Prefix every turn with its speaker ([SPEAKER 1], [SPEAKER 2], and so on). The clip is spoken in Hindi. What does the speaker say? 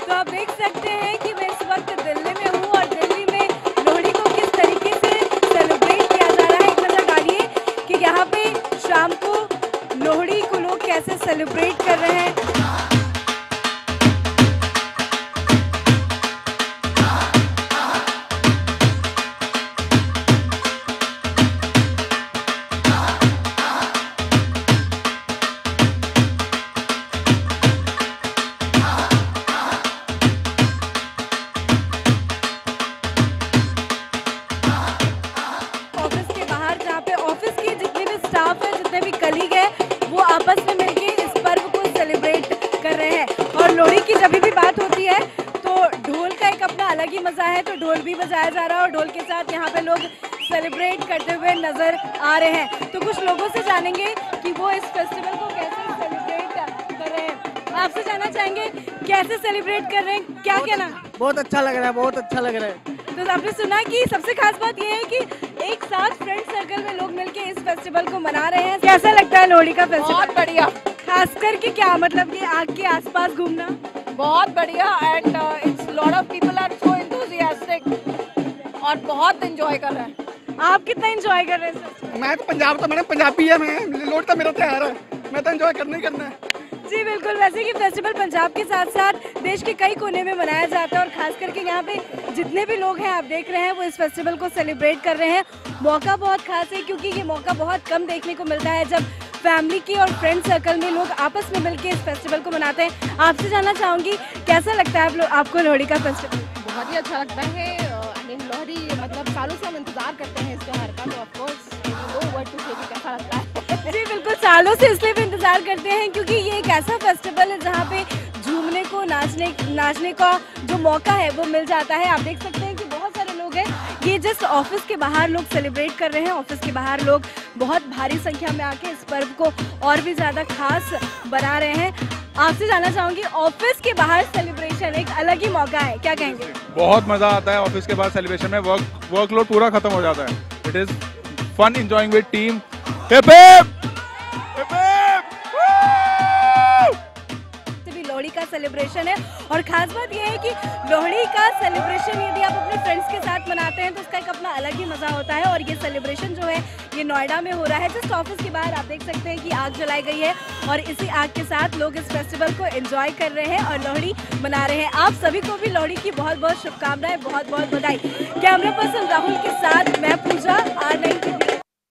[SPEAKER 1] तो आप देख सकते हैं कि मैं इस वक्त दिल्ली में हूँ और दिल्ली में लोहड़ी को किस तरीके से सेलिब्रेट किया जा रहा है। एक नजर डालिए कि यहाँ पे शाम को लोहड़ी को लोग कैसे सेलिब्रेट कर रहे हैं। स्टाफ है, जितने भी कलीग है, वो आपस में मिलके इस पर्व को सेलिब्रेट कर रहे हैं। और लोहड़ी की जब भी बात होती है तो ढोल का एक अपना अलग ही मजा है, तो ढोल भी बजाया जा रहा है और ढोल के साथ यहाँ पे लोग सेलिब्रेट करते हुए नजर आ रहे हैं। तो कुछ लोगों से जानेंगे कि वो इस फेस्टिवल को कैसे सेलिब्रेट कर रहे हैं। आपसे जानना चाहेंगे कैसे सेलिब्रेट कर रहे हैं, क्या कहना?
[SPEAKER 2] बहुत अच्छा लग रहा है, बहुत अच्छा लग रहा है।
[SPEAKER 1] तो आपने सुना कि सबसे खास बात यह है कि एक साथ फ्रेंड सर्कल में लोग मिलके इस फेस्टिवल को मना रहे हैं। कैसा लगता है लोहड़ी का फेस्टिवल?
[SPEAKER 3] बहुत बढ़िया।
[SPEAKER 1] खास करके क्या मतलब कि आग के आसपास घूमना?
[SPEAKER 3] बहुत बढ़िया and it's lot of people are so enthusiastic और बहुत एंजॉय कर रहे हैं।
[SPEAKER 1] आप कितना एंजॉय कर रहे हैं?
[SPEAKER 2] मैं तो मैंने पंजाबी है, मैं लोहड़ी तो मेरा त्योहार है, मैं तो एंजॉय करना ही करना है।
[SPEAKER 1] जी बिल्कुल, वैसे कि फेस्टिवल पंजाब के साथ साथ देश के कई कोने में मनाया जाता है और खास करके यहाँ पे जितने भी लोग हैं आप देख रहे हैं वो इस फेस्टिवल को सेलिब्रेट कर रहे हैं। मौका बहुत खास है क्योंकि ये मौका बहुत कम देखने को मिलता है जब फैमिली की और फ्रेंड सर्कल में लोग आपस में मिलकर इस फेस्टिवल को मनाते हैं। आपसे जानना चाहूँगी कैसा लगता है आपको लोहड़ी का फेस्टिवल?
[SPEAKER 3] बहुत ही अच्छा लगता है। लोहड़ी मतलब सालों से हम इंतजार करते हैं इस त्योहार का, तो of course no word to say कि कैसा लगता है।
[SPEAKER 1] जी बिल्कुल, सालों से इसलिए भी इंतजार करते हैं क्योंकि ये एक ऐसा फेस्टिवल है जहाँ पे झूमने को नाचने का जो मौका है वो मिल जाता है। आप देख सकते हैं कि बहुत सारे लोग हैं, ये जस्ट ऑफिस के बाहर लोग सेलिब्रेट कर रहे हैं। ऑफिस के बाहर लोग बहुत भारी संख्या में आके इस पर्व को और भी ज़्यादा खास बना रहे हैं। आपसे जानना चाहूँगी ऑफिस के बाहर सेलिब्रेशन एक अलग ही मौका है, क्या कहेंगे?
[SPEAKER 4] बहुत मजा आता है ऑफिस के बाद सेलिब्रेशन में। वर्कलोड पूरा खत्म हो जाता है। It is fun enjoying with team. Hip hip hip hip.
[SPEAKER 1] भी लोहड़ी का सेलिब्रेशन है और खास बात यह है कि लोहड़ी का सेलिब्रेशन यदि आप अपने फ्रेंड्स के साथ मनाते हैं तो उसका एक अपना अलग ही मजा होता है। और ये सेलिब्रेशन जो है ये नोएडा में हो रहा है। जस्ट ऑफिस के बाहर आप देख सकते हैं कि आग जलाई गई है और इसी आग के साथ लोग इस फेस्टिवल को एंजॉय कर रहे हैं और लोहड़ी मना रहे हैं। आप सभी को भी लोहड़ी की बहुत बहुत शुभकामनाएं, बहुत बहुत बधाई। कैमरा पर्सन राहुल के साथ मैं पूजा, R9 TV।